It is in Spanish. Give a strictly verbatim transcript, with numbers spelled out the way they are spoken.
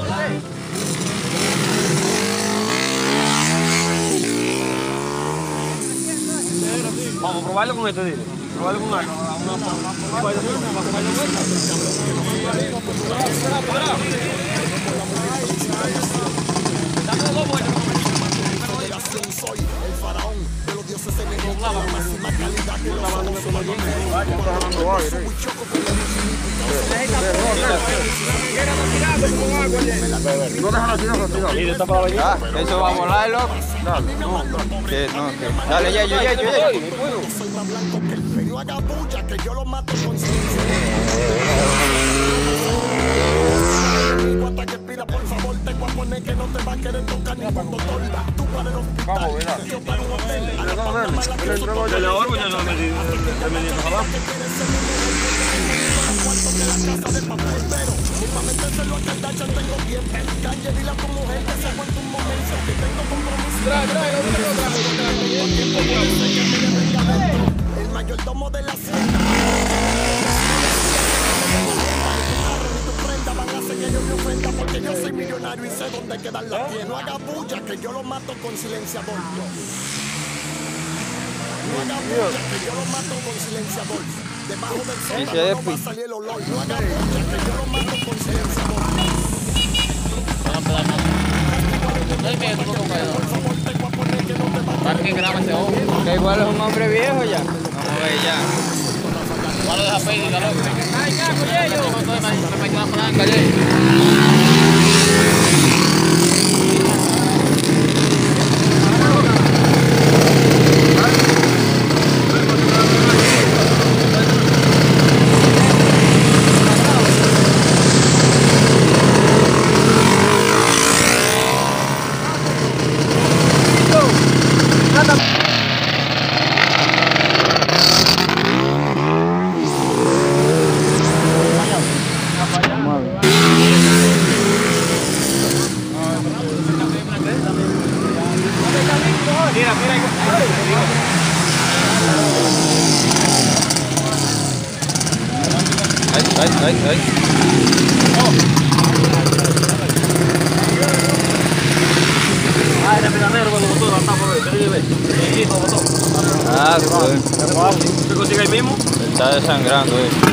Vamos a probarlo con este, dile. Probarlo con algo. Soy el faraón de los dioses enemigos, la máxima calidad que los ojos son los Eso va a volar, loco. Dale, no, que no, que. Dale, ya, ya, ya, ya. soy más blanco que el frío, haga bulla que yo lo mato con silencio. Hasta que pida por favor, te voy a poner que no te va a querer tocar ni cuando torba. Tú para el hospital, yo para un hotel. A la mala mala que yo Yo le ahorro, ya no me di abajo. cuarto que la casa de papel, pero últimamente se lo acaldachan, tengo tiempo. Calle, dile a tu mujer que se aguante un momento, que tengo compromiso. Trae, trae, el mayordomo de la hacienda. Van a hacer que yo me ofenda porque yo soy millonario y sé dónde quedan las pies. No haga bulla que yo lo mato con silenciador. No haga bulla que yo lo mato con silenciador. Debajo del sol no va a salir el olor. No haga bulla que yo lo mato con silenciador. No hay miedo, no toca eso. ¿Para qué graba ese hombre? Que igual es un hombre viejo ya. Vamos a ver ya. No lo deja pedir, loco. Ay, ya, oye, yo. Me queda franca, oye. Mira, mira. Ay, ay, ay, ay. Ah, era pedanero cuando botó, no está por ver. ¿Qué lleve? Sí, todo botó. Ah, pues. ¿Se consigue ahí mismo? Está desangrando, eh.